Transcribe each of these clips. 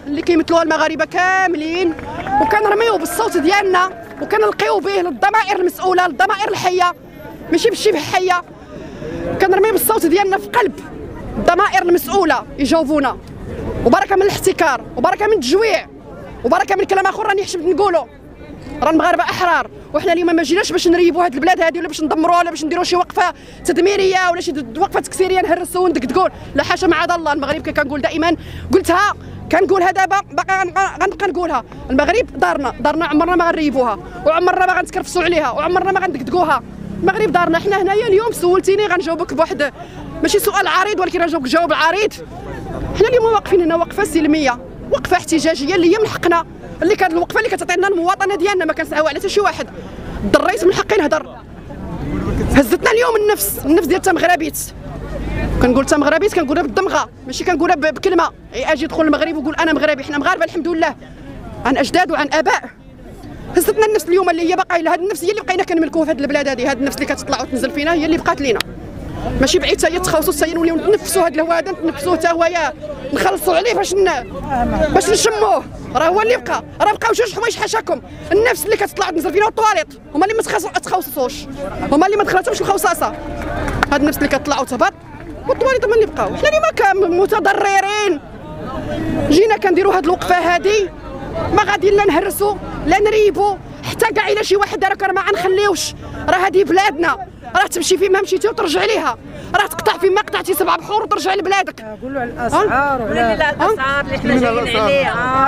اللي كيمثلوها المغاربه كاملين، وكنرميو بالصوت ديالنا وكنلقيو به للضمائر المسؤوله، للضمائر الحيه ماشي بالشبه حيه، كنرميو بالصوت ديالنا في قلب الضمائر المسؤوله يجاوبونا. وبركه من الاحتكار وبركه من التجويع وبركه من كلام اخر راني حشمت نقولو. راه المغاربه احرار، وحنا اليوم ما جيناش باش نريبوا هاد البلاد هادي ولا باش ندمروها ولا باش نديروا شي وقفه تدميريه ولا شي وقفه تكسيريه نهرسوا وندقدقوا، لا حاشا معاذ الله. المغرب كنقول دائما، قلتها كنقولها دابا باقا غنبقى نقولها، المغرب دارنا عمرنا ما غنريبوها وعمرنا ما غنتكرفسوا عليها وعمرنا ما غندقدقوها. المغرب دارنا. حنا هنايا اليوم سولتيني غنجاوبك بواحد ماشي سؤال عريض ولكن غنجاوبك جواب عريض. حنا اليوم واقفين هنا وقفه سلميه، وقفه احتجاجيه اللي هي من حقنا، اللي كانت الوقفه اللي كتعطينا المواطنه ديالنا، ما كنسعاو على حتى شي واحد. ضريت من حقي نهضر. هزتنا اليوم النفس ديال تمغربيت، كنقول تمغربيت كنقولها بالدمغه ماشي كنقولها بكلمه. اجي يدخل المغرب ويقول انا مغربي. حنا مغاربه الحمد لله، عن اجداد وعن اباء. هزتنا النفس اليوم اللي هي باقا، هذه النفس هي اللي بقينا كنملكوها في هذه البلاد هذه، هذه النفس اللي كتطلع وتنزل فينا هي اللي بقات لينا. ماشي بعيد حتى هي تخلصوا، حتى هي نوليو نتنفسوا هذا الهواء هذا، نتنفسوه حتى هو نخلصوا عليه باش نشموه. راه هو اللي بقى. راه بقاو جوج حوايج حاشاكم، النفس اللي كتطلع وتنزل فينا والطواليط هما اللي ما تخصصوش، هما اللي ما دخلتهمش الخوصاصه. هاد النفس اللي كتطلع وتهبط والطواليط هما اللي بقاو. حنا اليوم متضررين جينا كنديروا هاد الوقفه هادي، ما غادي لا نهرسوا لا نريبوا حتى كاع الا شي واحد دارك راه ما غنخليوش. راه هادي بلادنا، راه تمشي فين ما مشيتي وترجع ليها، راه تقطع فين ما قطعتي 7 بحور وترجع لبلادك. قولوا على الاسعار الاسعار اللي حنا جايين عليها.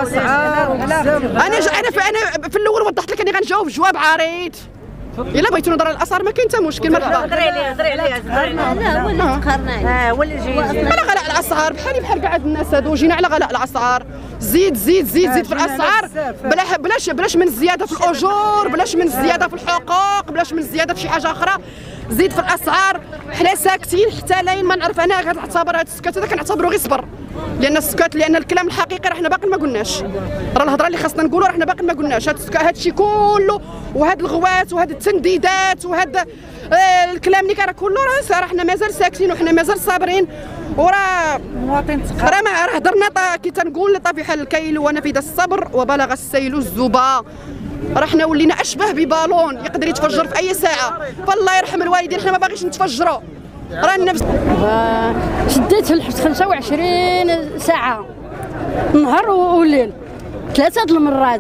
انا في الاول وضحت لك اني غنجاوب جواب عريض. الا بغيتو نهضر على الاسعار ما كاين حتى مشكل. مرحبا. هضري عليها لا هو اللي تقهرنا. هو اللي جاي على غلاء الاسعار بحال كاع الناس هادو. جينا على غلاء الاسعار، زيد في الاسعار. بلاش من الزياده في الاجور، بلاش من الزياده في الحقوق، بلاش من الزياده في شي حاجه اخرى. زيد في الاسعار. حنا ساكتين حتى لاين ما نعرف. انا كنعتبر هذا السكات هذا كنعتبره غير صبر، لان الكلام الحقيقي راه حنا باقي ما قلناش. راه الهضره اللي خاصنا نقولوا راه حنا باقي ما قلناش. هذا الشيء كله وهاد الغوات وهاد التنديدات وهاد الكلام اللي كان كله راه حنا مازال ساكتين وحنا مازال صابرين. وراه راه هضرنا كي تنقول طفح الكيل ونفد الصبر وبلغ السيل الزبا. راه حنا ولينا اشبه ببالون يقدر يتفجر في اي ساعه. فالله يرحم الوالدين حنا ما باغيش نتفجروا. راه النفس شديت في الحبس 25 ساعه نهار والليل 3 المرات.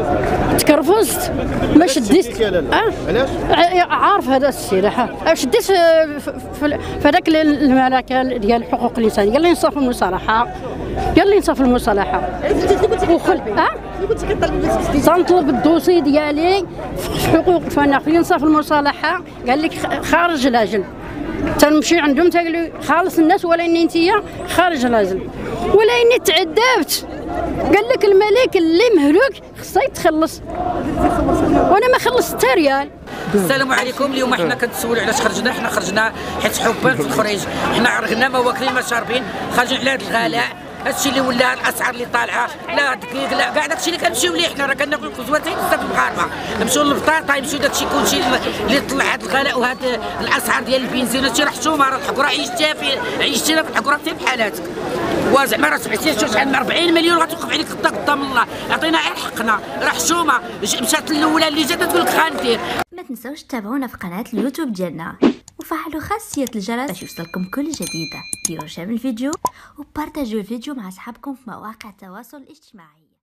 تكرفست ما شديت. علاش؟ عارف هذا السلاح. شديت في هذاك الملكه ديال حقوق الانسان. قال لي نصاف المصالحه، تنطلب الدوسي ديالي في حقوق الفناخ ينصاف المصالحه. قال لك خارج الاجل. تنمشي عندهم تقول لي خالص الناس ولا اني انتيا خارج الاجل ولا اني تعذبت. قال لك الملك اللي مهلوك خصو يتخلص وانا ما خلصت حتى ريال. السلام عليكم. اليوم حنا كنتسولوا علاش خرجنا. حنا خرجنا حيت حبا في الخروج. حنا عرقنا ما واكلين ما شاربين، خارجين على هذا الغلاء. هادشي اللي ولا الاسعار اللي طالعه، لا دقيق لا كاع داكشي اللي كنمشيو ليه. حنا راه كناكلوا كزواتين بزاف المغاربه، نمشيو للبطاطا يمشيو داكشي كلشي اللي طلع هاد الغلاء وهاد الاسعار ديال البنزين. هادشي راه حشومه. راه الحكومه عيشتينا في الحكومه حتى بحالاتك. وزعما راه سمعتي شحال من 40 مليون غتوقف عليك قدام الله. عطينا غير حقنا. راه حشومه. مشات الاولى اللي جات تقول لك غندير. ما تنساوش تتابعونا في قناه اليوتيوب ديالنا وفعلوا خاصيه الجرس باش يوصلكم كل جديده. ديروا شير الفيديو وبارطاجيو الفيديو مع اصحابكم في مواقع التواصل الاجتماعي.